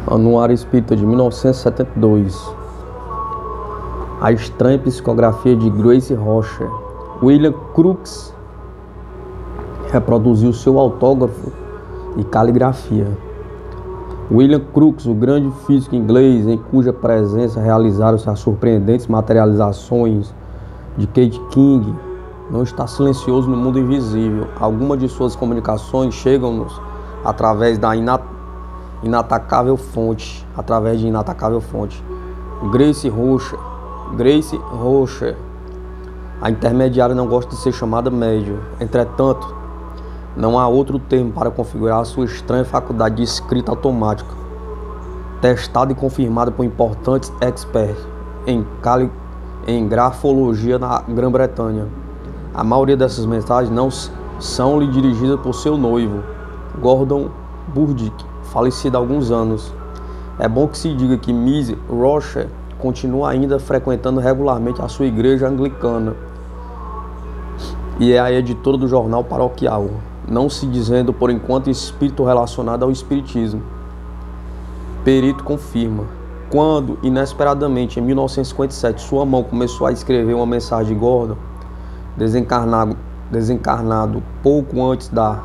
Anuário Espírita de 1972. A estranha psicografia de Grace Rocher. William Crookes reproduziu seu autógrafo e caligrafia. William Crookes, o grande físico inglês em cuja presença realizaram-se as surpreendentes materializações de Kate King, não está silencioso no mundo invisível. Algumas de suas comunicações chegam-nos através de inatacável fonte. Grace Rocher. A intermediária não gosta de ser chamada médium. Entretanto, não há outro termo para configurar a sua estranha faculdade de escrita automática, testada e confirmada por importantes experts em grafologia na Grã-Bretanha. A maioria dessas mensagens não são-lhe dirigidas por seu noivo, Gordon Burdick, falecido há alguns anos. É bom que se diga que Miss Rocher continua ainda frequentando regularmente a sua igreja anglicana e é a editora do jornal paroquial, não se dizendo por enquanto espírito relacionado ao espiritismo. Perito confirma. Quando, inesperadamente, em 1957, sua mão começou a escrever uma mensagem de Gordon, desencarnado pouco antes da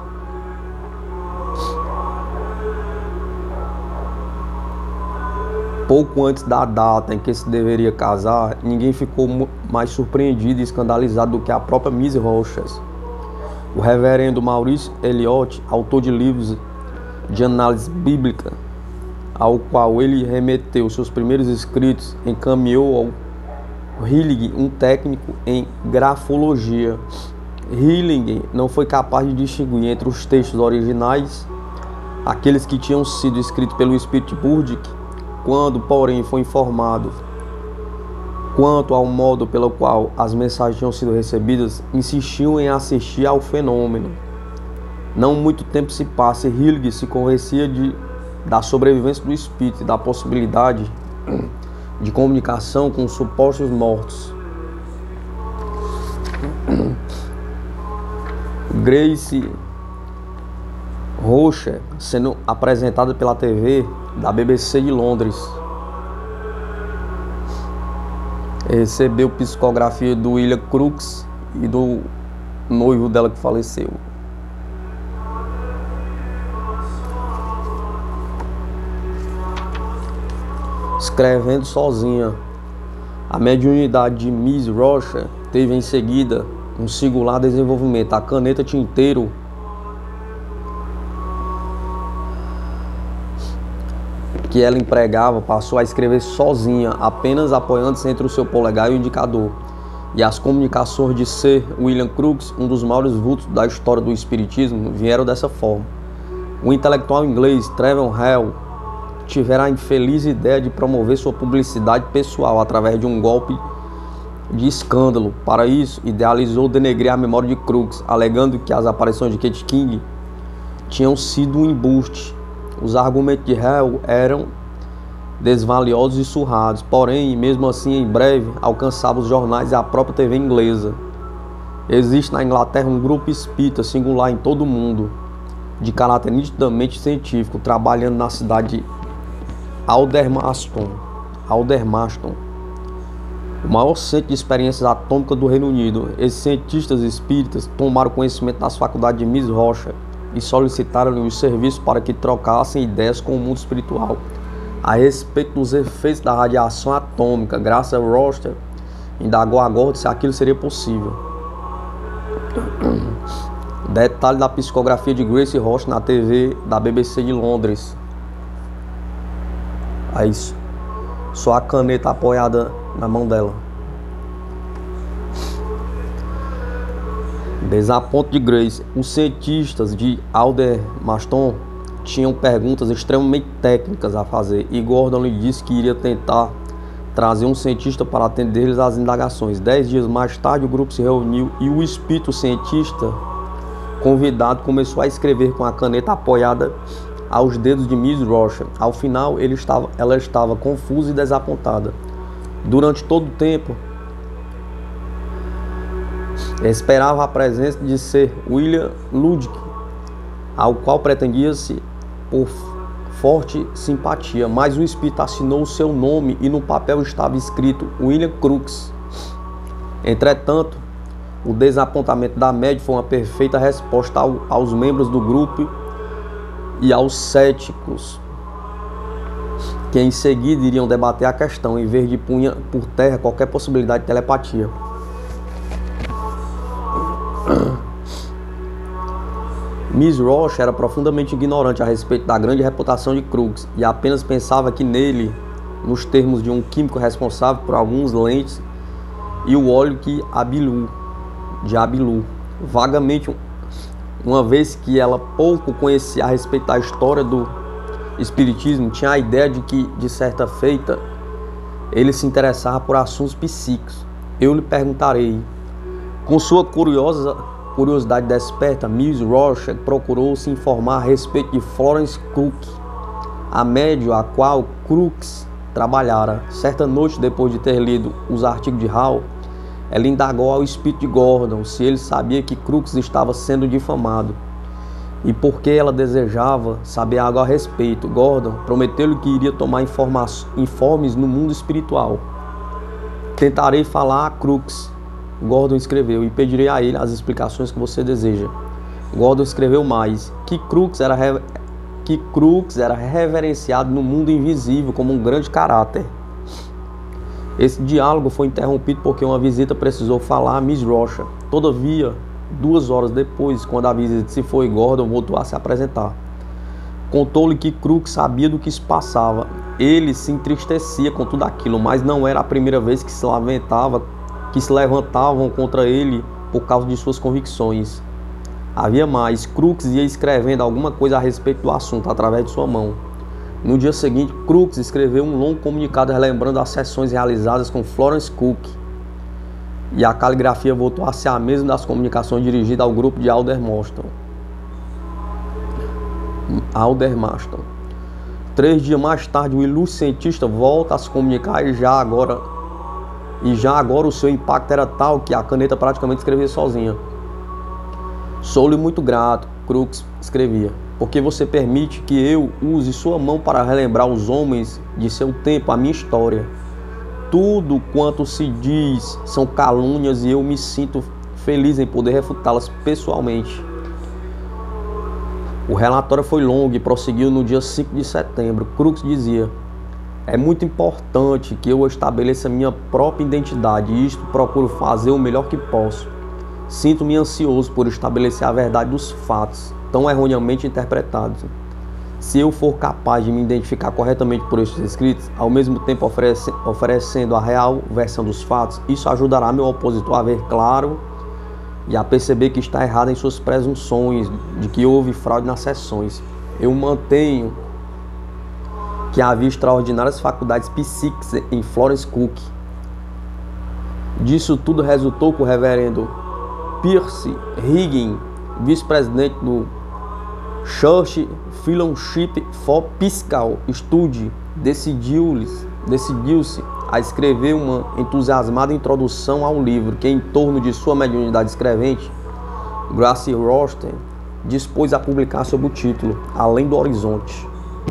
data em que se deveria casar, ninguém ficou mais surpreendido e escandalizado do que a própria Miss Rocher. O reverendo Maurice Elliott, autor de livros de análise bíblica, ao qual ele remeteu seus primeiros escritos, encaminhou ao Hilling, um técnico em grafologia. Hilling não foi capaz de distinguir entre os textos originais, aqueles que tinham sido escritos pelo espírito Burdick. Quando, porém, foi informado quanto ao modo pelo qual as mensagens tinham sido recebidas, insistiu em assistir ao fenômeno. Não muito tempo se passa e Hilling se convencia da sobrevivência do espírito e da possibilidade de comunicação com os supostos mortos. Grace Rocher, sendo apresentada pela TV da BBC de Londres, recebeu psicografia do William Crookes e do noivo dela que faleceu. Escrevendo sozinha. A mediunidade de Miss Rocher teve em seguida um singular desenvolvimento. A caneta tinteiro que ela empregava passou a escrever sozinha, apenas apoiando-se entre o seu polegar e o indicador. E as comunicações de Sir William Crookes, um dos maiores vultos da história do espiritismo, vieram dessa forma. O intelectual inglês Trevor Hall tivera a infeliz ideia de promover sua publicidade pessoal através de um golpe de escândalo. Para isso, idealizou denegrir a memória de Crookes, alegando que as aparições de Kate King tinham sido um embuste. Os argumentos de Hall eram desvaliosos e surrados, porém, mesmo assim, em breve, alcançava os jornais e a própria TV inglesa. Existe na Inglaterra um grupo espírita singular em todo o mundo, de caráter nitidamente científico, trabalhando na cidade de Aldermaston, o maior centro de experiências atômicas do Reino Unido. Esses cientistas espíritas tomaram conhecimento das faculdades de Miss Rocher e solicitaram-lhe os serviços para que trocassem ideias com o mundo espiritual a respeito dos efeitos da radiação atômica. Graças a Rocher, indagou a Gordon se aquilo seria possível. Detalhe da psicografia de Grace Rocher na TV da BBC de Londres. É isso. Só a caneta apoiada na mão dela. Desaponto de Grace. Os cientistas de Aldermaston tinham perguntas extremamente técnicas a fazer e Gordon lhe disse que iria tentar trazer um cientista para atender-lhes às indagações. 10 dias mais tarde, o grupo se reuniu e o espírito cientista convidado começou a escrever com a caneta apoiada aos dedos de Miss Rocher. Ao final, ela estava confusa e desapontada. Durante todo o tempo, esperava a presença de Sir William Ludwig, ao qual pretendia-se por forte simpatia, mas o espírito assinou o seu nome e no papel estava escrito William Crookes. Entretanto, o desapontamento da médium foi uma perfeita resposta aos membros do grupo e aos céticos, que em seguida iriam debater a questão, em vez de punha por terra qualquer possibilidade de telepatia. Miss Roche era profundamente ignorante a respeito da grande reputação de Crookes e apenas pensava que nele, nos termos de um químico responsável por alguns lentes e o óleo de Abilu, vagamente, uma vez que ela pouco conhecia a respeito da história do espiritismo, tinha a ideia de que, de certa feita, ele se interessava por assuntos psíquicos. Eu lhe perguntarei. Com sua curiosidade desperta, Miss Roche procurou se informar a respeito de Florence Cook, a médium a qual Crookes trabalhara. Certa noite, depois de ter lido os artigos de Hall, ela indagou ao espírito de Gordon se ele sabia que Crookes estava sendo difamado e por que ela desejava saber algo a respeito. Gordon prometeu-lhe que iria tomar informes no mundo espiritual. Tentarei falar a Crookes, Gordon escreveu, e pedirei a ele as explicações que você deseja. Gordon escreveu mais, que Crookes era reverenciado no mundo invisível como um grande caráter. Esse diálogo foi interrompido porque uma visita precisou falar a Miss Roche. Todavia, 2 horas depois, quando a visita se foi, Gordon voltou a se apresentar. Contou-lhe que Crookes sabia do que se passava. Ele se entristecia com tudo aquilo, mas não era a primeira vez que se levantavam contra ele por causa de suas convicções. Havia mais. Crookes ia escrevendo alguma coisa a respeito do assunto através de sua mão. No dia seguinte, Crookes escreveu um longo comunicado relembrando as sessões realizadas com Florence Cook, e a caligrafia voltou a ser a mesma das comunicações dirigidas ao grupo de Aldermaston. 3 dias mais tarde, o ilustre cientista volta a se comunicar e já agora o seu impacto era tal que a caneta praticamente escrevia sozinha. Sou-lhe muito grato, Crookes escrevia, porque você permite que eu use sua mão para relembrar os homens de seu tempo a minha história. Tudo quanto se diz são calúnias e eu me sinto feliz em poder refutá-las pessoalmente. O relatório foi longo e prosseguiu no dia 5 de setembro. Crookes dizia: é muito importante que eu estabeleça minha própria identidade e isto procuro fazer o melhor que posso. Sinto-me ansioso por estabelecer a verdade dos fatos, tão erroneamente interpretados. Se eu for capaz de me identificar corretamente por estes escritos, ao mesmo tempo oferecendo a real versão dos fatos, isso ajudará meu opositor a ver claro e a perceber que está errado em suas presunções de que houve fraude nas sessões. Eu mantenho que havia extraordinárias faculdades psíquicas em Florence Cook. Disso tudo resultou que o reverendo Percy Higgins, vice-presidente do Church Fellowship for Psychical Study, decidiu-se a escrever uma entusiasmada introdução ao livro que, em torno de sua mediunidade escrevente, Grace Rosten dispôs a publicar sob o título Além do Horizonte.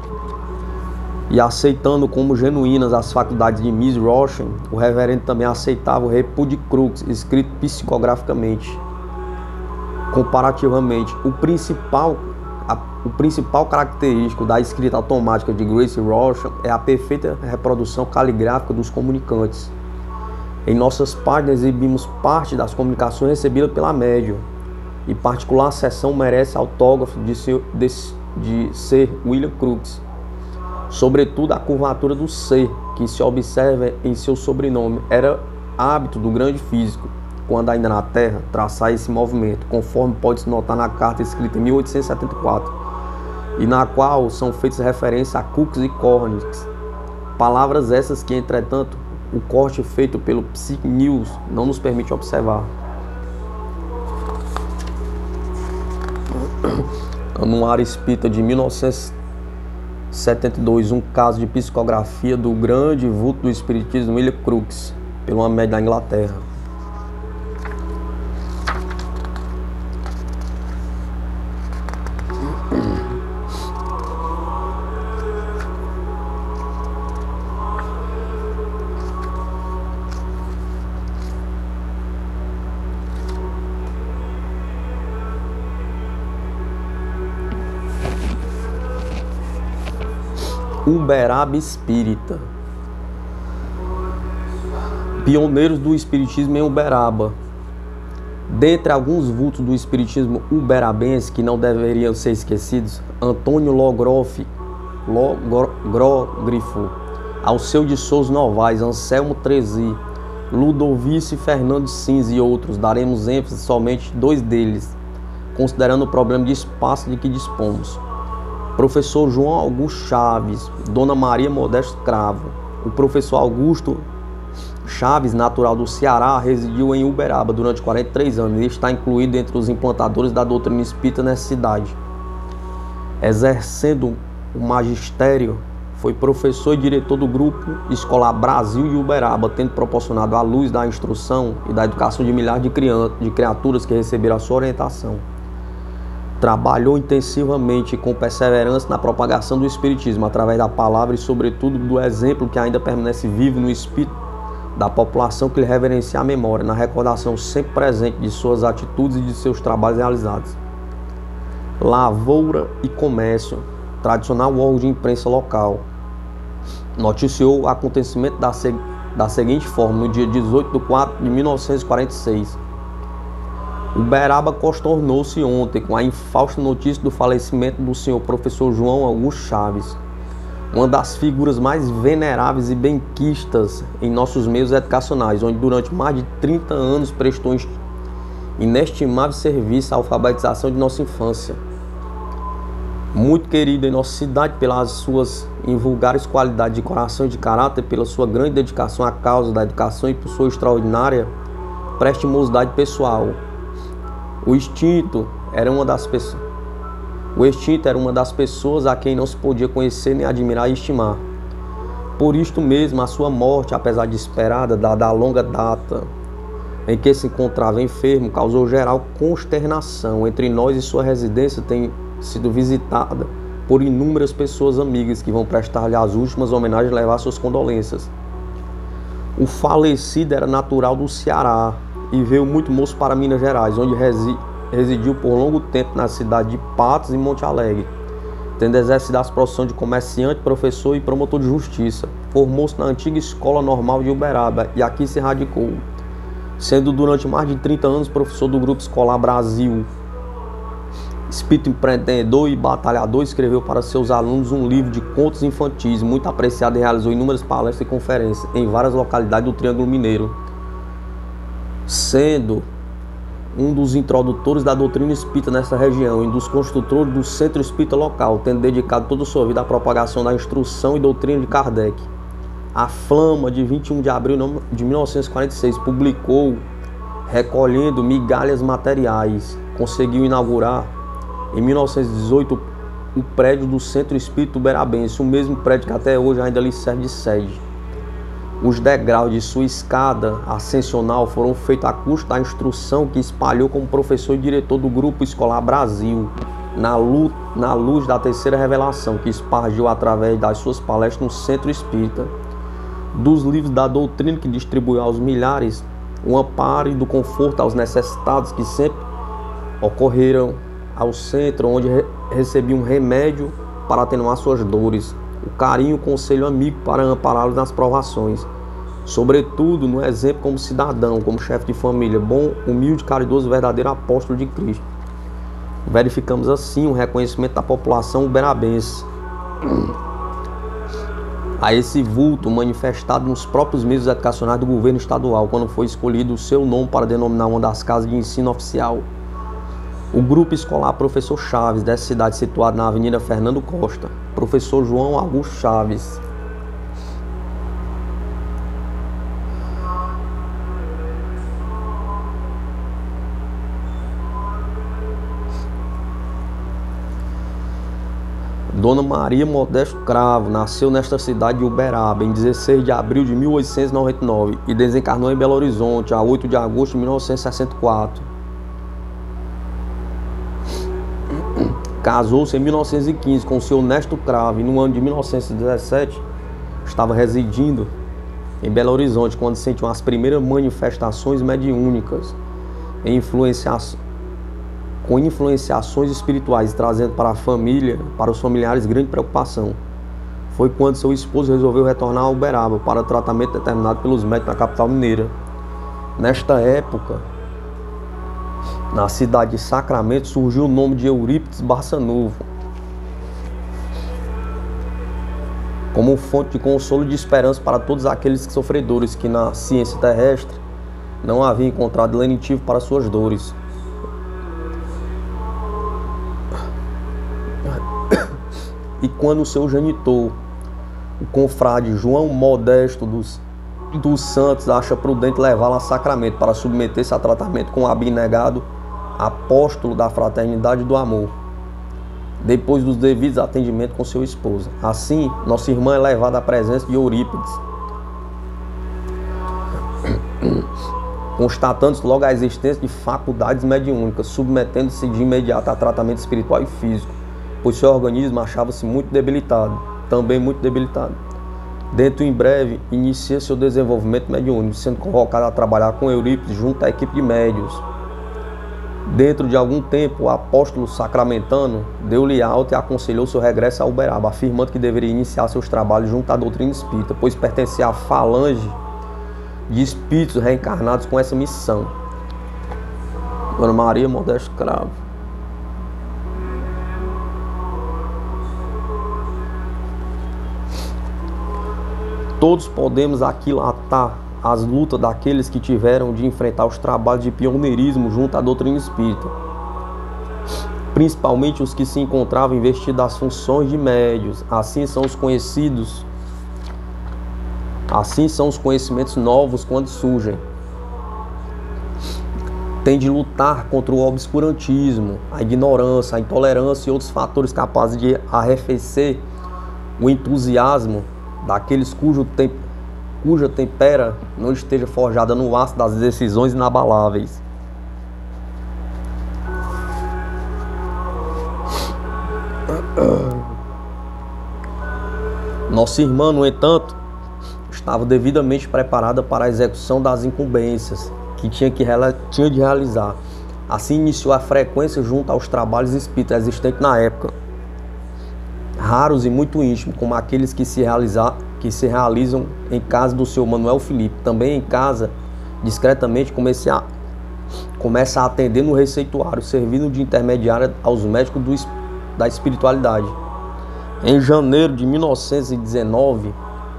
E aceitando como genuínas as faculdades de Miss Roche, o reverendo também aceitava o repúdio de Crookes, escrito psicograficamente. Comparativamente, o principal característico da escrita automática de Grace Roche é a perfeita reprodução caligráfica dos comunicantes. Em nossas páginas exibimos parte das comunicações recebidas pela médium. Em particular, a seção merece autógrafo de Sir William Crookes. Sobretudo a curvatura do C, que se observa em seu sobrenome, era hábito do grande físico, quando ainda na Terra, traçar esse movimento, conforme pode-se notar na carta escrita em 1874, e na qual são feitas referências a Crookes e Cornix. Palavras essas que, entretanto, o corte feito pelo Psych News não nos permite observar. Anuário Espírita de 1972, um caso de psicografia do grande vulto do espiritismo William Crookes, pelo uma médium da Inglaterra. Uberaba Espírita. Pioneiros do Espiritismo em Uberaba. Dentre alguns vultos do Espiritismo uberabense que não deveriam ser esquecidos, Antônio Logrofo, Alceu de Souza Novaes, Anselmo Trezi, Ludovice Fernando Cinza e outros. Daremos ênfase somente dois deles, considerando o problema de espaço de que dispomos. Professor João Augusto Chaves, Dona Maria Modesto Cravo. O professor Augusto Chaves, natural do Ceará, residiu em Uberaba durante 43 anos e está incluído entre os implantadores da doutrina espírita nessa cidade. Exercendo o magistério, foi professor e diretor do Grupo Escolar Brasil de Uberaba, tendo proporcionado a luz da instrução e da educação de milhares de criaturas que receberam a sua orientação. Trabalhou intensivamente e com perseverança na propagação do Espiritismo, através da palavra e, sobretudo, do exemplo que ainda permanece vivo no espírito da população que lhe reverencia a memória, na recordação sempre presente de suas atitudes e de seus trabalhos realizados. Lavoura e Comércio, tradicional órgão de imprensa local, noticiou o acontecimento da seguinte forma, no dia 18 de 4 de 1946. Uberaba consternou-se ontem com a infausta notícia do falecimento do senhor professor João Augusto Chaves, uma das figuras mais veneráveis e benquistas em nossos meios educacionais, onde durante mais de 30 anos prestou inestimável serviço à alfabetização de nossa infância. Muito querido em nossa cidade pelas suas invulgares qualidades de coração e de caráter, pela sua grande dedicação à causa da educação e por sua extraordinária prestimosidade pessoal. O extinto era uma das pessoas a quem não se podia conhecer, nem admirar e estimar. Por isto mesmo, a sua morte, apesar de esperada, dada a longa data em que se encontrava enfermo, causou geral consternação entre nós, e sua residência tem sido visitada por inúmeras pessoas amigas que vão prestar-lhe as últimas homenagens e levar suas condolências. O falecido era natural do Ceará e veio muito moço para Minas Gerais, onde residiu por longo tempo na cidade de Patos e Monte Alegre, tendo exercido as profissões de comerciante, professor e promotor de justiça. Formou-se na antiga Escola Normal de Uberaba e aqui se radicou, sendo durante mais de 30 anos professor do Grupo Escolar Brasil. Espírito empreendedor e batalhador, escreveu para seus alunos um livro de contos infantis muito apreciado e realizou inúmeras palestras e conferências em várias localidades do Triângulo Mineiro, sendo um dos introdutores da doutrina espírita nessa região e dos construtores do centro espírita local, tendo dedicado toda a sua vida à propagação da instrução e doutrina de Kardec. A Flama, de 21 de abril de 1946, publicou, recolhendo migalhas materiais, conseguiu inaugurar em 1918 o prédio do Centro Espírita Uberabense, o mesmo prédio que até hoje ainda lhe serve de sede. Os degraus de sua escada ascensional foram feitos à custa da instrução que espalhou como professor e diretor do Grupo Escolar Brasil, na luz da terceira revelação, que espargiu através das suas palestras no Centro Espírita, dos livros da doutrina que distribuiu aos milhares, o amparo e do conforto aos necessitados que sempre ocorreram ao centro, onde recebiam um remédio para atenuar suas dores, o carinho e o conselho amigo para ampará-los nas provações, sobretudo no exemplo como cidadão, como chefe de família, bom, humilde, caridoso, verdadeiro apóstolo de Cristo. Verificamos assim o reconhecimento da população uberabense a esse vulto manifestado nos próprios meios educacionais do governo estadual, quando foi escolhido o seu nome para denominar uma das casas de ensino oficial. O Grupo Escolar Professor Chaves, dessa cidade situada na Avenida Fernando Costa, Professor João Augusto Chaves. Dona Maria Modesto Cravo nasceu nesta cidade de Uberaba em 16 de abril de 1899 e desencarnou em Belo Horizonte a 8 de agosto de 1964. Casou-se em 1915 com o seu Nesto Cravo e no ano de 1917 estava residindo em Belo Horizonte quando sentiu as primeiras manifestações mediúnicas com influenciações espirituais, trazendo para a família, para os familiares, grande preocupação. foi quando seu esposo resolveu retornar a Uberaba para tratamento determinado pelos médicos da capital mineira. Nesta época, na cidade de Sacramento, surgiu o nome de Eurípides Barçanufo como fonte de consolo e de esperança para todos aqueles sofredores que na ciência terrestre não havia encontrado lenitivo para suas dores. E quando o seu genitor, o confrade João Modesto dos Santos, acha prudente levá-lo a Sacramento para submeter-se a tratamento com o abnegado apóstolo da fraternidade e do amor, depois dos devidos atendimentos com sua esposa. Assim, nossa irmã é levada à presença de Eurípides, constatando-se logo a existência de faculdades mediúnicas, submetendo-se de imediato a tratamento espiritual e físico, pois seu organismo achava-se muito debilitado, também muito debilitado. Dentro em breve, inicia seu desenvolvimento mediúnico, sendo convocado a trabalhar com Eurípides junto à equipe de médiuns. Dentro de algum tempo, o apóstolo sacramentano deu-lhe alta e aconselhou seu regresso a Uberaba, afirmando que deveria iniciar seus trabalhos junto à doutrina espírita, pois pertencia à falange de espíritos reencarnados com essa missão. Dona Maria Modesto Cravo. Todos podemos aquilatar as lutas daqueles que tiveram de enfrentar os trabalhos de pioneirismo junto à doutrina espírita, principalmente os que se encontravam investidos das funções de médios. Assim são os conhecimentos novos quando surgem. Tem de lutar contra o obscurantismo, a ignorância, a intolerância e outros fatores capazes de arrefecer o entusiasmo daqueles cuja tempera não esteja forjada no aço das decisões inabaláveis. Nossa irmã, no entanto, estava devidamente preparada para a execução das incumbências que tinha de realizar. Assim iniciou a frequência junto aos trabalhos espíritas existentes na época, raros e muito íntimos, como aqueles que se realizam em casa do seu Manuel Felipe. Também em casa, discretamente, começa a atender no receituário, servindo de intermediária aos médicos da espiritualidade. Em janeiro de 1919,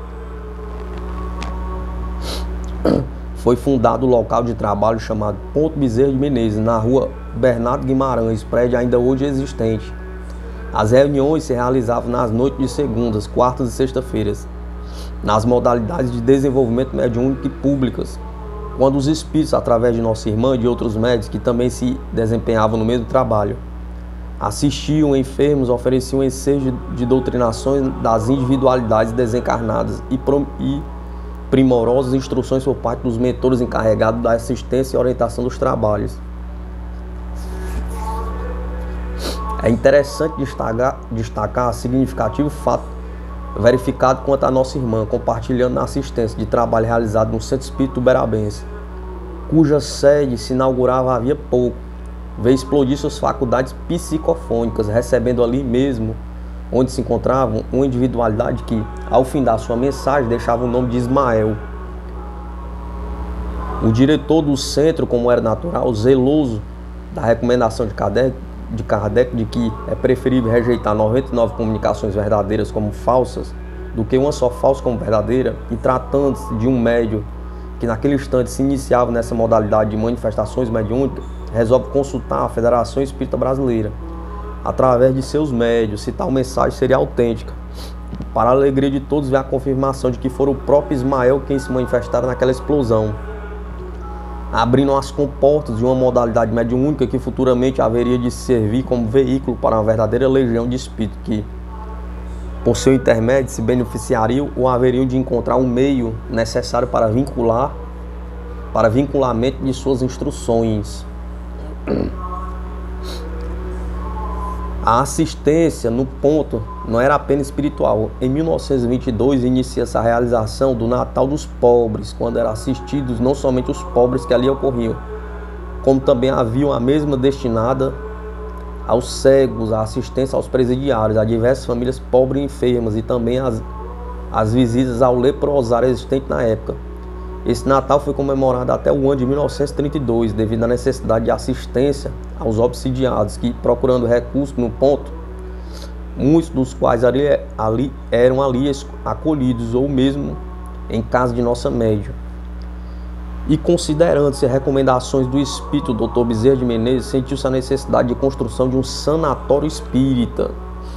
foi fundado o local de trabalho chamado Ponto Bezerra de Menezes, na rua Bernardo Guimarães, prédio ainda hoje existente. As reuniões se realizavam nas noites de segundas, quartas e sexta-feiras, nas modalidades de desenvolvimento mediúnico e públicas, quando os espíritos, através de nossa irmã e de outros médicos que também se desempenhavam no mesmo trabalho, assistiam enfermos, ofereciam ensejos de doutrinações das individualidades desencarnadas e primorosas instruções por parte dos mentores encarregados da assistência e orientação dos trabalhos. É interessante destacar significativo fato verificado quanto à nossa irmã, compartilhando na assistência de trabalho realizado no Centro Espírita Uberabense, cuja sede se inaugurava havia pouco, veio explodir suas faculdades psicofônicas, recebendo ali mesmo, onde se encontravam, uma individualidade que, ao findar sua mensagem, deixava o nome de Ismael. O diretor do centro, como era natural, zeloso da recomendação de Kardec de que é preferível rejeitar 99 comunicações verdadeiras como falsas do que uma só falsa como verdadeira, e tratando-se de um médium que naquele instante se iniciava nessa modalidade de manifestações mediúnicas, resolve consultar a Federação Espírita Brasileira através de seus médios se tal mensagem seria autêntica. Para a alegria de todos, veio a confirmação de que foi o próprio Ismael quem se manifestara naquela explosão, abrindo as comportas de uma modalidade mediúnica que futuramente haveria de servir como veículo para uma verdadeira legião de espíritos que, por seu intermédio, se beneficiariam ou haveriam de encontrar um meio necessário para vinculamento de suas instruções. A assistência no ponto não era apenas espiritual. Em 1922 inicia-se a realização do Natal dos Pobres, quando eram assistidos não somente os pobres que ali ocorriam, como também haviam a mesma destinada aos cegos, a assistência aos presidiários, a diversas famílias pobres e enfermas e também as visitas ao leprosário existente na época. Esse Natal foi comemorado até o ano de 1932, devido à necessidade de assistência aos obsidiados, que procurando recursos no ponto, muitos dos quais eram ali acolhidos ou mesmo em casa de nossa médium. E considerando-se recomendações do espírito Dr. Bezerra de Menezes, sentiu-se a necessidade de construção de um sanatório espírita.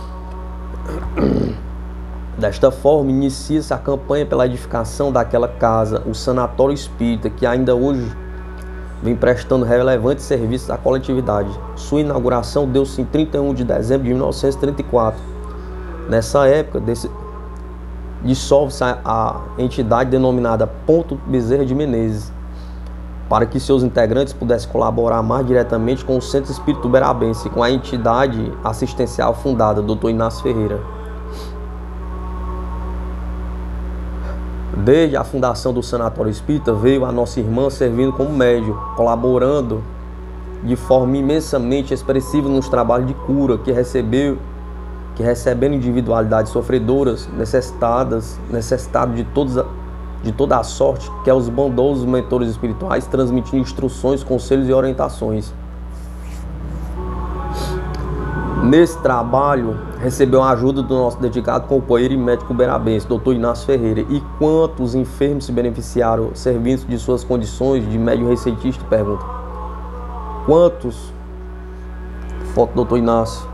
Desta forma, inicia-se a campanha pela edificação daquela casa, o Sanatório Espírita, que ainda hoje vem prestando relevantes serviços à coletividade. Sua inauguração deu-se em 31 de dezembro de 1934. Nessa época, dissolve-se a entidade denominada Ponto Bezerra de Menezes, para que seus integrantes pudessem colaborar mais diretamente com o Centro Espírita Uberabense e com a entidade assistencial fundada, Dr. Inácio Ferreira. Desde a fundação do Sanatório Espírita, veio a nossa irmã servindo como médium, colaborando de forma imensamente expressiva nos trabalhos de cura que recebendo individualidades sofredoras, necessitadas de toda a sorte, que é os bondosos mentores espirituais, transmitindo instruções, conselhos e orientações. Nesse trabalho, recebeu a ajuda do nosso dedicado companheiro e médico uberabense, Dr. Inácio Ferreira. E quantos enfermos se beneficiaram servindo de suas condições de médium receitista? Pergunta. Quantos? Foto do Dr. Inácio.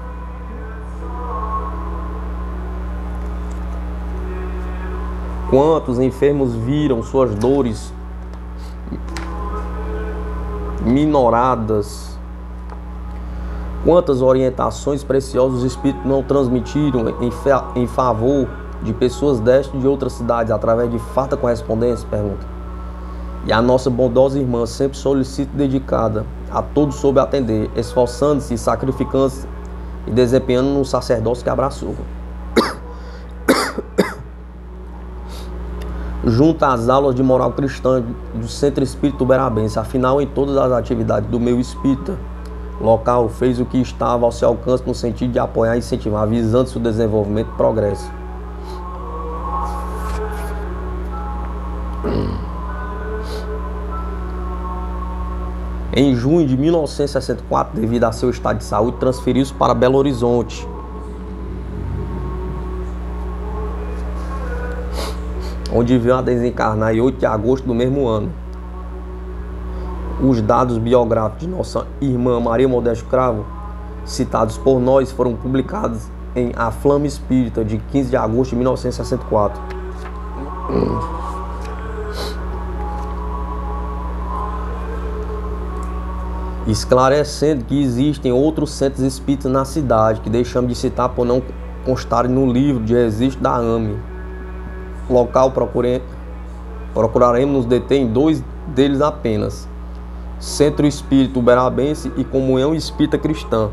Quantos enfermos viram suas dores minoradas? Quantas orientações preciosas os espíritos não transmitiram em favor de pessoas desta e de outras cidades, através de farta correspondência? Pergunta. E a nossa bondosa irmã sempre solicita e dedicada a todos soube atender, esforçando-se, sacrificando-se e desempenhando um sacerdócio que abraçou. Junto às aulas de moral cristã do Centro Espírita Uberabense, afinal, em todas as atividades do meio espírita local, fez o que estava ao seu alcance no sentido de apoiar e incentivar, visando seu desenvolvimento e progresso. Em junho de 1964, devido a seu estado de saúde, transferiu-se para Belo Horizonte, onde veio a desencarnar em 8 de agosto do mesmo ano. Os dados biográficos de nossa irmã Maria Modesto Cravo, citados por nós, foram publicados em A Flama Espírita, de 15 de agosto de 1964. Esclarecendo que existem outros centros espíritas na cidade, que deixamos de citar por não constarem no livro de registro da AME. Local procuraremos nos deter em 2 deles apenas: Centro Espírita Uberabense e Comunhão Espírita Cristã.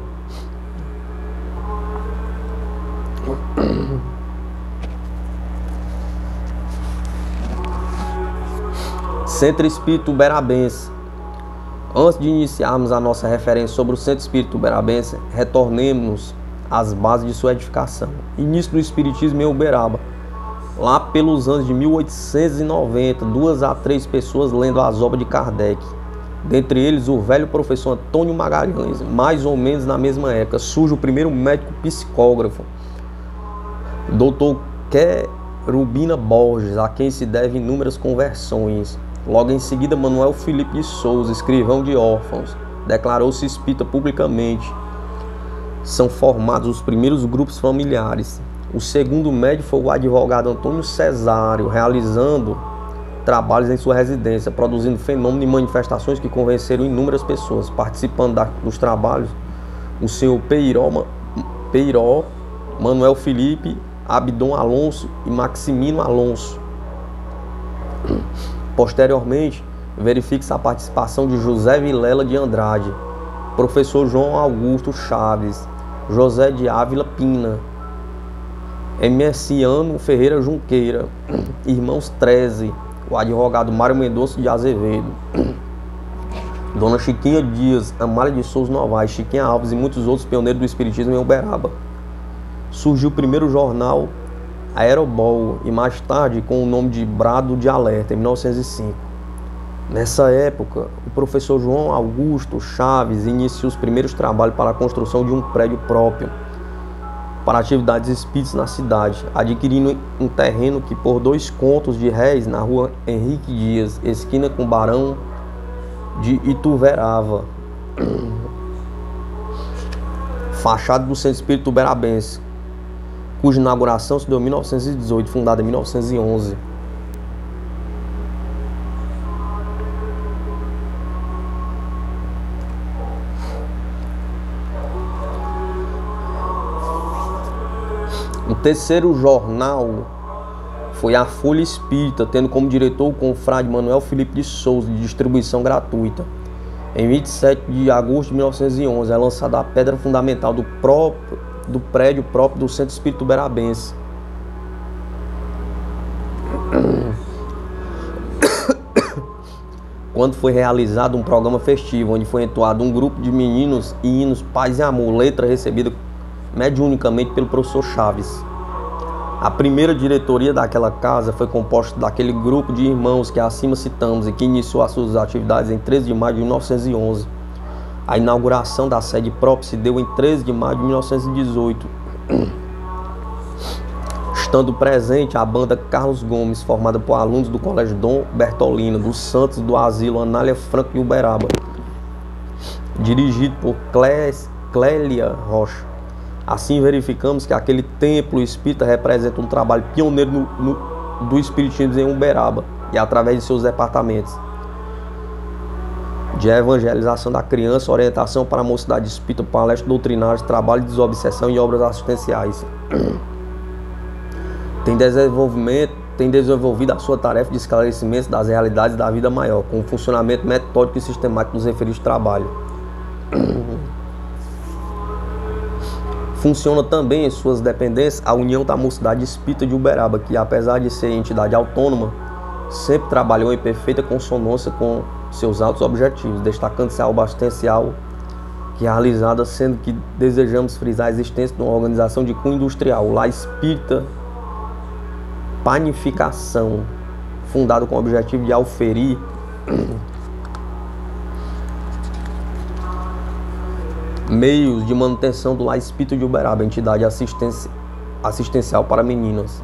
Centro Espírita Uberabense. Antes de iniciarmos a nossa referência sobre o Centro Espírita Uberabense, retornemos às bases de sua edificação. Início do Espiritismo em Uberaba. Lá pelos anos de 1890, 2 a 3 pessoas lendo as obras de Kardec. Dentre eles, o velho professor Antônio Magalhães. Mais ou menos na mesma época, surge o primeiro médico psicógrafo, Dr. Querubina Borges, a quem se devem inúmeras conversões. Logo em seguida, Manuel Felipe de Souza, escrivão de órfãos, declarou-se espírita publicamente. São formados os primeiros grupos familiares. O segundo médico foi o advogado Antônio Cesário, realizando trabalhos em sua residência, produzindo fenômenos e manifestações que convenceram inúmeras pessoas. Participando dos trabalhos, o senhor Peiró, Manuel Felipe, Abdon Alonso e Maximino Alonso. Posteriormente, verifica-se a participação de José Vilela de Andrade, professor João Augusto Chaves, José de Ávila Pina, Emerciano Ferreira Junqueira, irmãos 13, o advogado Mário Mendonça de Azevedo, Dona Chiquinha Dias, Amália de Souza Novaes, Chiquinha Alves e muitos outros pioneiros do espiritismo em Uberaba. Surgiu o primeiro jornal Aerobol e mais tarde com o nome de Brado de Alerta, em 1905. Nessa época, o professor João Augusto Chaves iniciou os primeiros trabalhos para a construção de um prédio próprio para atividades espíritas na cidade, adquirindo um terreno que por 2 contos de réis na rua Henrique Dias, esquina com Barão de Ituverava, fachada do Centro Espírita Uberabense, cuja inauguração se deu em 1918, fundada em 1911. O terceiro jornal foi a Folha Espírita, tendo como diretor o confrade Manuel Felipe de Souza, de distribuição gratuita. Em 27 de agosto de 1911 é lançada a pedra fundamental do prédio próprio do Centro Espírita Uberabense. Quando foi realizado um programa festivo, onde foi entoado um grupo de meninos e hinos Paz e Amor, letra recebida mediunicamente pelo professor Chaves. A primeira diretoria daquela casa foi composta daquele grupo de irmãos que acima citamos e que iniciou as suas atividades em 13 de maio de 1911. A inauguração da sede própria se deu em 13 de maio de 1918. Estando presente a banda Carlos Gomes, formada por alunos do Colégio Dom Bertolino, dos Santos do Asilo Anália Franco de Uberaba, dirigido por Clélia Rocha. Assim verificamos que aquele templo espírita representa um trabalho pioneiro do espiritismo em Uberaba e através de seus departamentos de evangelização da criança, orientação para a mocidade espírita, palestras doutrinárias, trabalho de desobsessão e obras assistenciais. Tem desenvolvido a sua tarefa de esclarecimento das realidades da vida maior, com o funcionamento metódico e sistemático dos referidos trabalhos. Funciona também em suas dependências a União da Mocidade Espírita de Uberaba, que apesar de ser entidade autônoma, sempre trabalhou em perfeita consonância com seus altos objetivos, destacando-se a obra assistencial realizada, sendo que desejamos frisar a existência de uma organização de cunho industrial, o Lar Espírita Panificação, fundado com o objetivo de auferir meios de manutenção do Lar Espírita de Uberaba, entidade assistencial para meninas.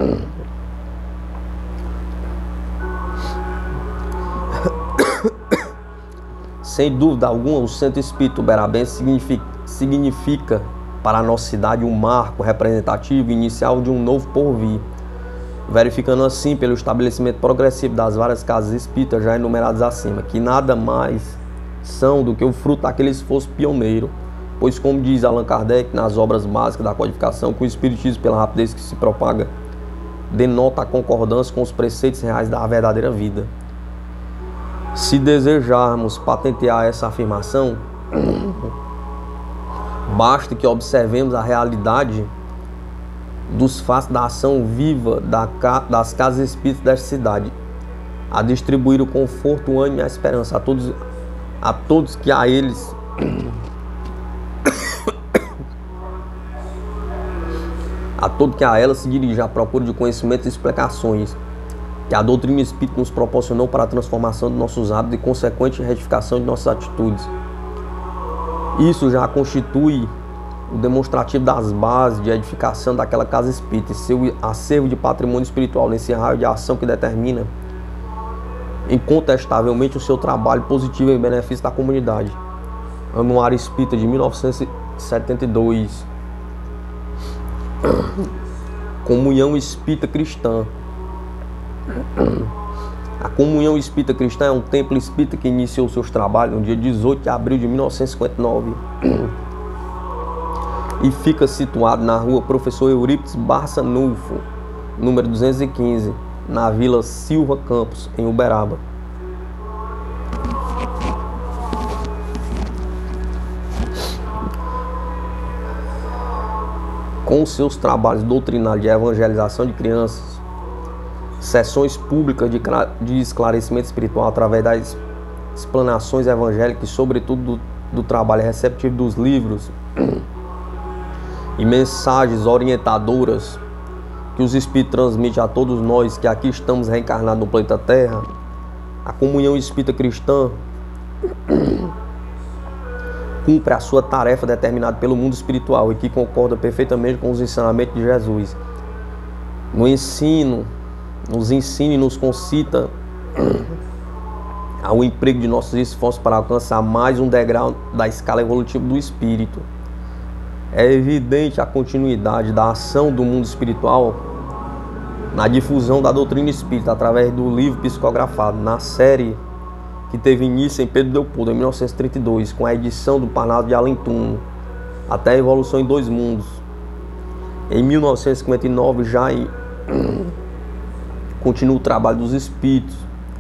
Sem dúvida alguma, o Centro Espírita Uberabense significa para a nossa cidade um marco representativo inicial de um novo porvir, verificando assim pelo estabelecimento progressivo das várias casas espíritas já enumeradas acima, que nada mais são do que o fruto daquele esforço pioneiro, pois como diz Allan Kardec nas obras básicas da codificação, que o espiritismo, pela rapidez que se propaga, denota a concordância com os preceitos reais da verdadeira vida. Se desejarmos patentear essa afirmação, basta que observemos a realidade dos fatos da ação viva das casas espíritas desta cidade, a distribuir o conforto, o ânimo e a esperança a todos que a eles se dirige à procura de conhecimentos e explicações que a doutrina espírita nos proporcionou para a transformação de nossos hábitos e consequente retificação de nossas atitudes. Isso já constitui o demonstrativo das bases de edificação daquela casa espírita e seu acervo de patrimônio espiritual nesse raio de ação que determina incontestavelmente o seu trabalho positivo em benefício da comunidade. Anuário Espírita de 1972. Comunhão Espírita Cristã. A Comunhão Espírita Cristã é um templo espírita que iniciou seus trabalhos no dia 18 de abril de 1959 e fica situado na rua Professor Eurípides Barçanufo, número 215, na Vila Silva Campos, em Uberaba. Com seus trabalhos doutrinários de evangelização de crianças, sessões públicas de esclarecimento espiritual através explanações evangélicas e, sobretudo, do trabalho receptivo dos livros e mensagens orientadoras que os Espíritos transmitem a todos nós que aqui estamos reencarnados no planeta Terra, a comunhão espírita cristã cumpre a sua tarefa determinada pelo mundo espiritual e que concorda perfeitamente com os ensinamentos de Jesus. Nos ensina e nos concita ao emprego de nossos esforços para alcançar mais um degrau da escala evolutiva do espírito. É evidente a continuidade da ação do mundo espiritual na difusão da doutrina espírita através do livro psicografado, na série que teve início em Pedro Leopoldo, em 1932, com a edição do Parnaso de Além Túmulo, até a Evolução em Dois Mundos. Em 1959 já continua o trabalho dos espíritos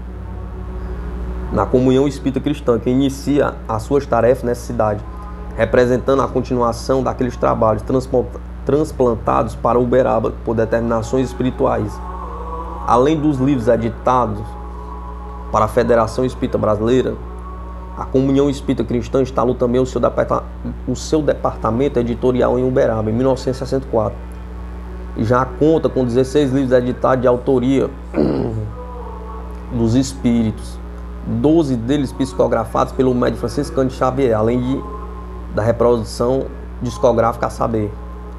na comunhão espírita cristã, que inicia as suas tarefas nessa cidade, representando a continuação daqueles trabalhos transplantados para Uberaba por determinações espirituais. Além dos livros editados para a Federação Espírita Brasileira, a Comunhão Espírita Cristã instalou também o seu departamento editorial em Uberaba, em 1964. E já conta com 16 livros editados de autoria dos espíritos, 12 deles psicografados pelo médium Franciscano de Xavier, além da reprodução discográfica a saber.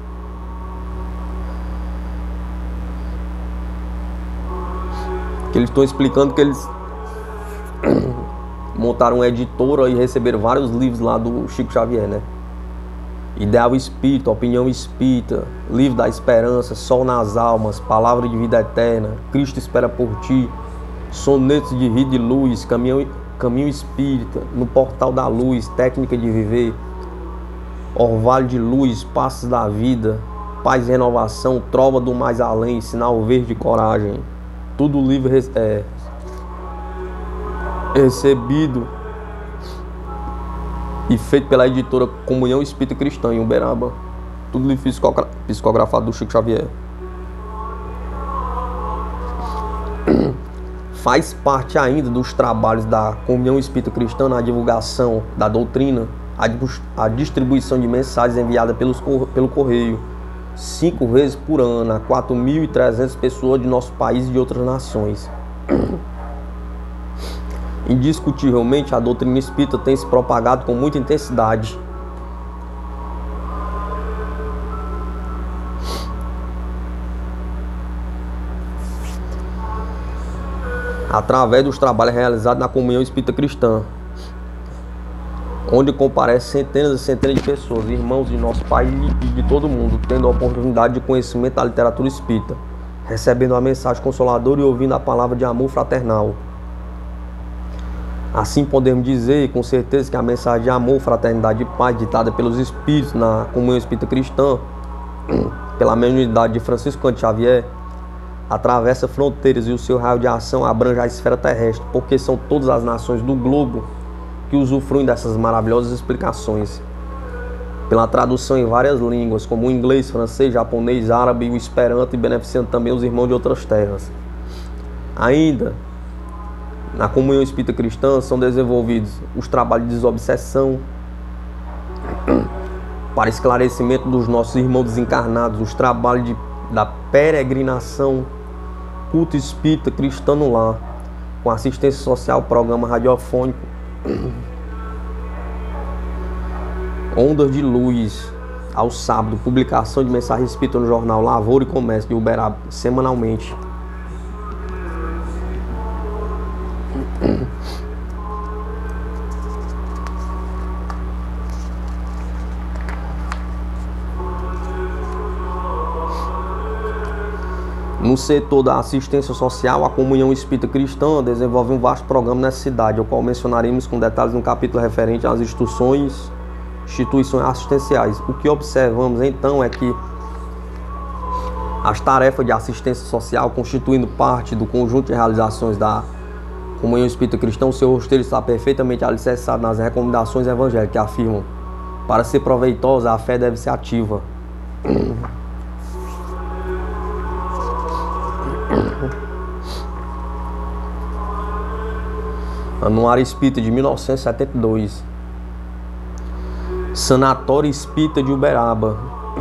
Que eles estão explicando que eles montaram uma editora e receberam vários livros lá do Chico Xavier, né? Ideal Espírita, Opinião Espírita, Livro da Esperança, Sol nas Almas, Palavra de Vida Eterna, Cristo Espera por Ti, Sonetos de Vida e Luz, Caminho Espírita, No Portal da Luz, Técnica de Viver, Orvalho de Luz, Passos da Vida, Paz e Renovação, Trova do Mais Além, Sinal Verde e Coragem. Tudo livro recebido e feito pela editora Comunhão Espírita Cristã em Uberaba. Tudo livro psicografado do Chico Xavier. Faz parte ainda dos trabalhos da Comunhão Espírita Cristã na divulgação da doutrina, a distribuição de mensagens enviadas pelo correio 5 vezes por ano a 4.300 pessoas de nosso país e de outras nações. Indiscutivelmente, a doutrina espírita tem se propagado com muita intensidade. Através dos trabalhos realizados na Comunhão Espírita Cristã, onde comparecem centenas e centenas de pessoas, irmãos de nosso país e de todo o mundo, tendo a oportunidade de conhecimento da literatura espírita, recebendo a mensagem consoladora e ouvindo a palavra de amor fraternal. Assim podemos dizer com certeza que a mensagem de amor, fraternidade e paz ditada pelos espíritos na Comunhão Espírita Cristã, pela mediunidade de Franciscano de Xavier, atravessa fronteiras e o seu raio de ação abrange a esfera terrestre, porque são todas as nações do globo que usufruem dessas maravilhosas explicações, pela tradução em várias línguas, como o inglês, francês, japonês, árabe, o esperanto, e beneficiando também os irmãos de outras terras. Ainda, na Comunhão Espírita Cristã são desenvolvidos os trabalhos de desobsessão, para esclarecimento dos nossos irmãos desencarnados, os trabalhos da peregrinação, culto espírita cristão no lar, com assistência social, programa radiofônico, Ondas de Luz, ao sábado, publicação de mensagem espírita no jornal Lavoura e Comércio de Uberaba, semanalmente. No setor da assistência social, a Comunhão Espírita Cristã desenvolve um vasto programa nessa cidade, o qual mencionaremos com detalhes no capítulo referente às instituições assistenciais. O que observamos então é que as tarefas de assistência social, constituindo parte do conjunto de realizações da Comunhão Espírita Cristã, o seu roteiro está perfeitamente alicerçado nas recomendações evangélicas que afirmam: para ser proveitosa, a fé deve ser ativa. Anuário Espírita de 1972. Sanatório Espírita de Uberaba.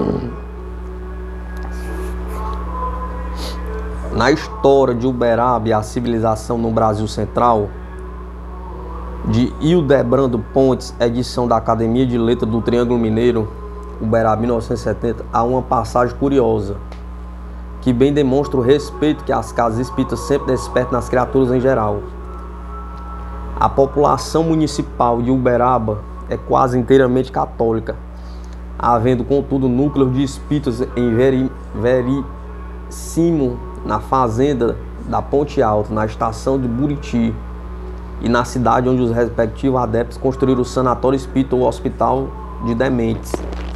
Na história de Uberaba e a civilização no Brasil Central, de Hildebrando Pontes, edição da Academia de Letras do Triângulo Mineiro, Uberaba 1970, há uma passagem curiosa que bem demonstra o respeito que as casas espíritas sempre despertam nas criaturas em geral. A população municipal de Uberaba é quase inteiramente católica, havendo contudo núcleos de espíritas em Vericimo, na fazenda da Ponte Alta, na estação de Buriti, e na cidade onde os respectivos adeptos construíram o sanatório espírita ou hospital de dementes.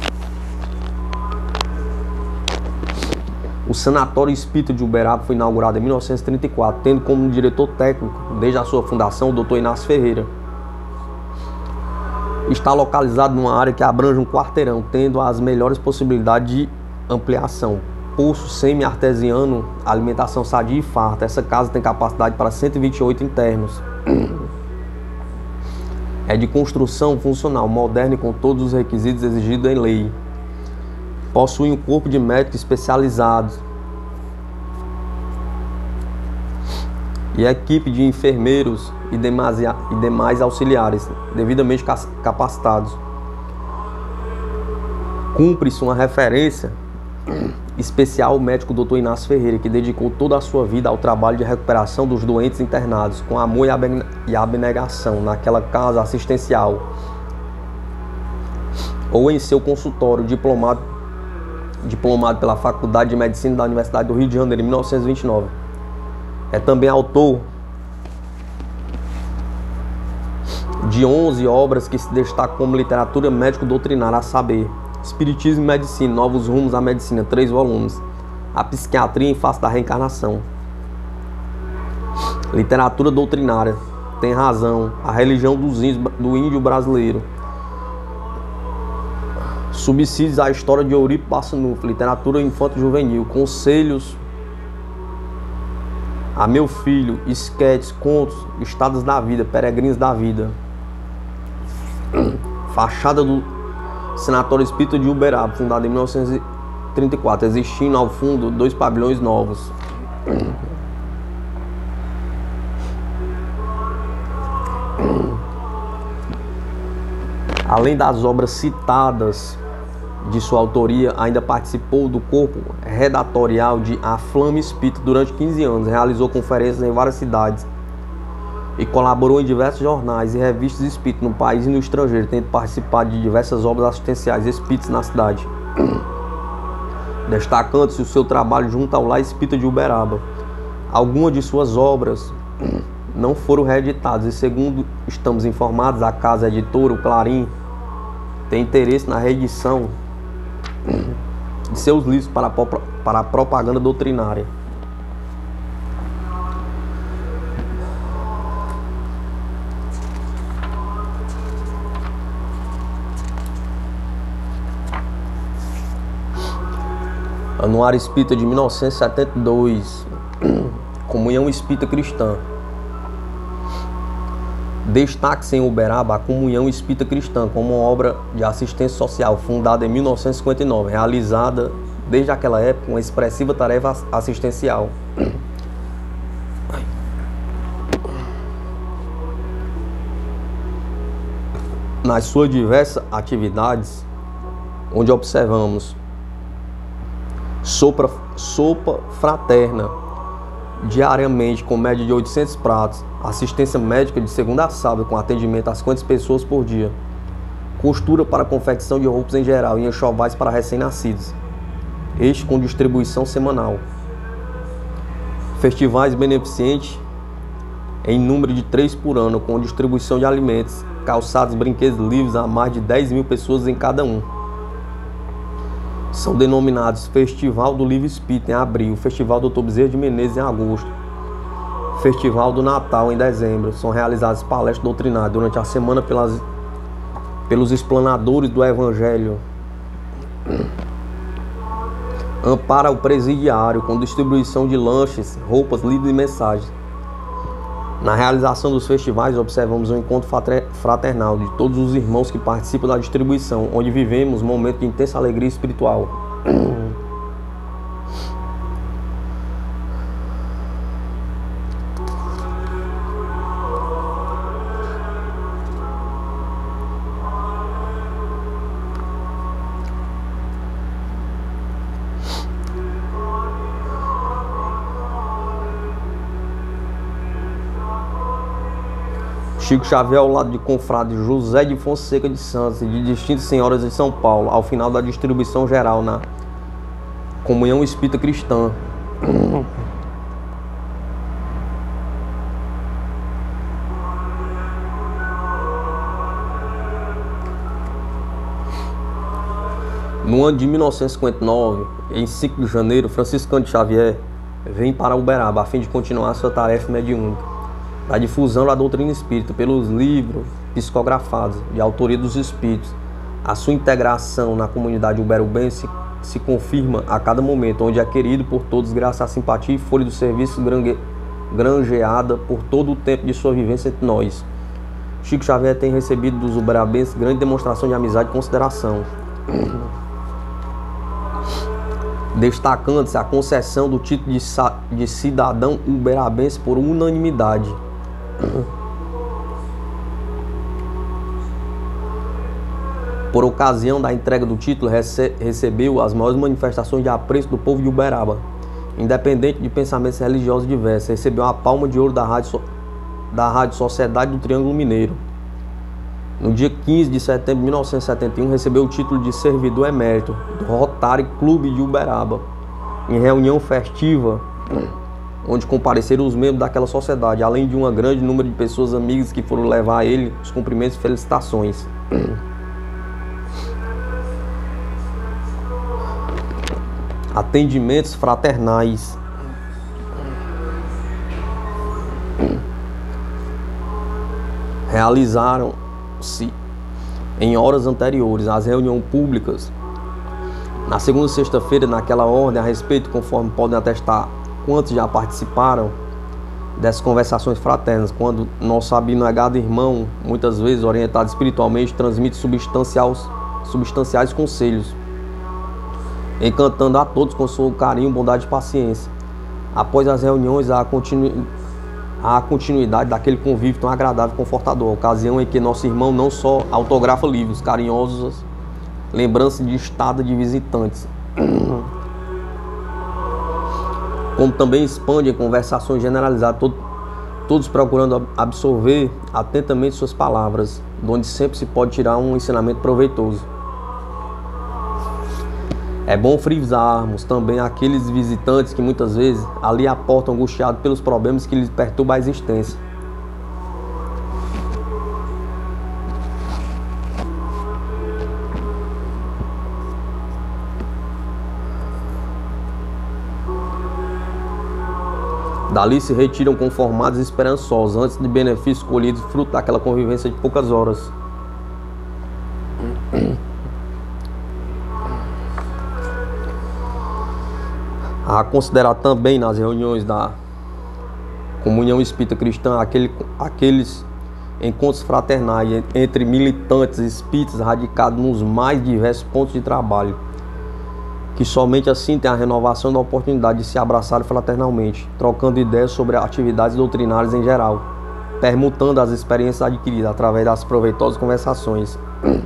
O Sanatório Espírita de Uberaba foi inaugurado em 1934, tendo como diretor técnico, desde a sua fundação, o Dr. Inácio Ferreira. Está localizado numa área que abrange um quarteirão, tendo as melhores possibilidades de ampliação. Poço semi-artesiano, alimentação sadia e farta. Essa casa tem capacidade para 128 internos. É de construção funcional, moderna e com todos os requisitos exigidos em lei. Possui um corpo de médicos especializados e equipe de enfermeiros e demais auxiliares devidamente capacitados. Cumpre-se uma referência especial ao médico Dr. Inácio Ferreira, que dedicou toda a sua vida ao trabalho de recuperação dos doentes internados, com amor e abnegação naquela casa assistencial, ou em seu consultório, diplomado pela Faculdade de Medicina da Universidade do Rio de Janeiro, em 1929. É também autor de 11 obras que se destacam como literatura médico-doutrinária, a saber: Espiritismo e Medicina, Novos Rumos à Medicina, 3 volumes. A Psiquiatria em Face da Reencarnação. Literatura doutrinária, Tem Razão, A Religião do Índio Brasileiro. Subsídios à História de Euripo Passanufo, Literatura Infanto-Juvenil, Conselhos a Meu Filho, Esquetes, Contos, Estados da Vida, Peregrinos da Vida. Fachada do Sanatório Espírita de Uberaba, fundado em 1934, existindo ao fundo 2 pavilhões novos. Além das obras citadas de sua autoria, ainda participou do corpo redatorial de A Flama Espírita durante 15 anos, realizou conferências em várias cidades e colaborou em diversos jornais e revistas espíritas no país e no estrangeiro, tendo participado de diversas obras assistenciais espíritas na cidade, destacando-se o seu trabalho junto ao Lar Espírita de Uberaba. Algumas de suas obras não foram reeditadas e, segundo estamos informados, a casa editora, o Clarim, tem interesse na reedição de seus livros para a propaganda doutrinária. Anuário Espírita de 1972. Comunhão Espírita Cristã. Destaque-se em Uberaba a Comunhão Espírita Cristã como uma obra de assistência social fundada em 1959, realizada desde aquela época uma expressiva tarefa assistencial. Nas suas diversas atividades, onde observamos sopa fraterna diariamente com média de 800 pratos, assistência médica de segunda a sábado com atendimento às quantas pessoas por dia, costura para confecção de roupas em geral e enxovais para recém-nascidos, este com distribuição semanal, festivais beneficentes em número de 3 por ano com distribuição de alimentos, calçados, brinquedos livres a mais de 10.000 pessoas em cada um. São denominados Festival do Livro Espírita em abril, Festival Dr. Bezerra de Menezes em agosto, Festival do Natal em dezembro. São realizadas palestras doutrinárias durante a semana pelos explanadores do Evangelho. Ampara o presidiário com distribuição de lanches, roupas, livros e mensagens. Na realização dos festivais, observamos um encontro fraternal de todos os irmãos que participam da distribuição, onde vivemos um momento de intensa alegria espiritual. Chico Xavier ao lado de confrade José de Fonseca de Santos e de distintas senhoras de São Paulo, ao final da distribuição geral na Comunhão Espírita Cristã. No ano de 1959, em 5 de janeiro, Franciscano de Xavier vem para Uberaba a fim de continuar sua tarefa mediúnica da difusão da doutrina espírita pelos livros psicografados de autoria dos espíritos. A sua integração na comunidade uberubense se confirma a cada momento, onde é querido por todos graças à simpatia e folha do serviço granjeada por todo o tempo de sua vivência entre nós. Chico Xavier tem recebido dos uberabenses grande demonstração de amizade e consideração, destacando-se a concessão do título de cidadão uberabense por unanimidade. Por ocasião da entrega do título, recebeu as maiores manifestações de apreço do povo de Uberaba, independente de pensamentos religiosos diversos. Recebeu a palma de ouro da Rádio Sociedade do Triângulo Mineiro. No dia 15 de setembro de 1971, recebeu o título de servidor emérito do Rotary Clube de Uberaba, em reunião festiva, onde compareceram os membros daquela sociedade, além de um grande número de pessoas amigas que foram levar a ele os cumprimentos e felicitações. Atendimentos fraternais. Realizaram-se em horas anteriores às reuniões públicas, na segunda sexta-feira, naquela ordem, a respeito, conforme podem atestar quantos já participaram dessas conversações fraternas, quando nosso abnegado irmão, muitas vezes orientado espiritualmente, transmite substanciais conselhos, encantando a todos com seu carinho, bondade e paciência. Após as reuniões, há a continuidade daquele convívio tão agradável e confortador, ocasião em que nosso irmão não só autografa livros carinhosos, lembranças de estada de visitantes, como também expande em conversações generalizadas, todos procurando absorver atentamente suas palavras, de onde sempre se pode tirar um ensinamento proveitoso. É bom frisarmos também aqueles visitantes que muitas vezes ali aportam angustiados pelos problemas que lhes perturbam a existência. Dali se retiram conformados e esperançosos, antes de benefícios colhidos fruto daquela convivência de poucas horas. A considerar também nas reuniões da Comunhão Espírita Cristã aqueles encontros fraternais entre militantes espíritas radicados nos mais diversos pontos de trabalho, que somente assim tem a renovação da oportunidade de se abraçar fraternalmente, trocando ideias sobre atividades doutrinárias em geral, permutando as experiências adquiridas através das proveitosas conversações.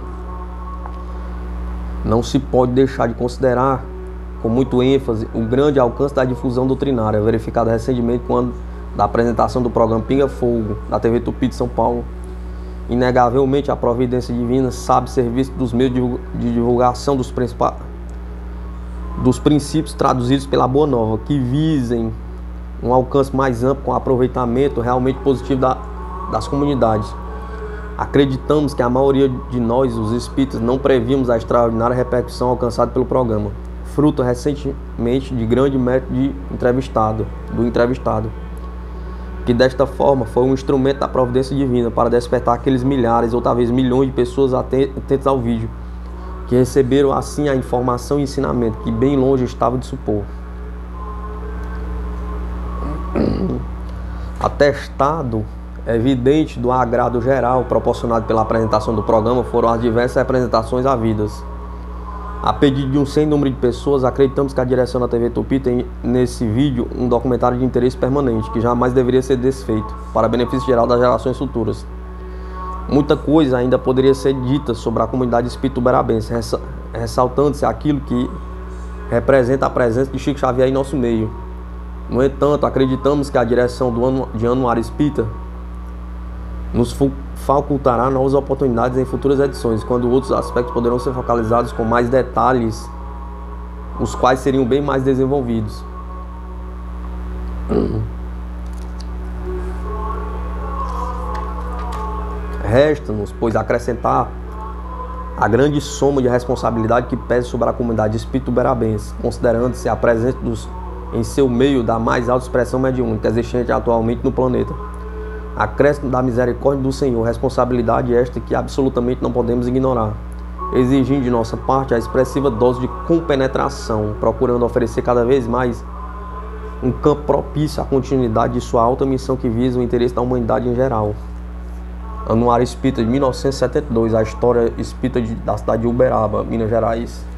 Não se pode deixar de considerar com muito ênfase o grande alcance da difusão doutrinária, verificado recentemente quando da apresentação do programa Pinga Fogo, da TV Tupi de São Paulo. Inegavelmente a providência divina sabe serviço dos meios de divulgação dos princípios traduzidos pela Boa Nova, que visem um alcance mais amplo com aproveitamento realmente positivo das comunidades. Acreditamos que a maioria de nós, os espíritas, não prevíamos a extraordinária repercussão alcançada pelo programa, fruto recentemente de grande mérito do entrevistado, que desta forma foi um instrumento da providência divina para despertar aqueles milhares ou talvez milhões de pessoas atentas ao vídeo, que receberam assim a informação e ensinamento que bem longe estava de supor. Atestado evidente do agrado geral proporcionado pela apresentação do programa foram as diversas representações havidas. A pedido de um sem número de pessoas, acreditamos que a direção da TV Tupi tem nesse vídeo um documentário de interesse permanente, que jamais deveria ser desfeito, para benefício geral das gerações futuras. Muita coisa ainda poderia ser dita sobre a comunidade espírita uberabense, ressaltando-se aquilo que representa a presença de Chico Xavier em nosso meio. No entanto, acreditamos que a direção de Anuário Espírita nos facultará novas oportunidades em futuras edições, quando outros aspectos poderão ser focalizados com mais detalhes, os quais seriam bem mais desenvolvidos. Resta-nos, pois, acrescentar a grande soma de responsabilidade que pesa sobre a comunidade espírita uberabense, considerando-se a presença em seu meio da mais alta expressão mediúnica existente atualmente no planeta. Acréscimo da misericórdia do Senhor, responsabilidade esta que absolutamente não podemos ignorar, exigindo de nossa parte a expressiva dose de compenetração, procurando oferecer cada vez mais um campo propício à continuidade de sua alta missão que visa o interesse da humanidade em geral. Anuário Espírita de 1972, a história espírita da cidade de Uberaba, Minas Gerais.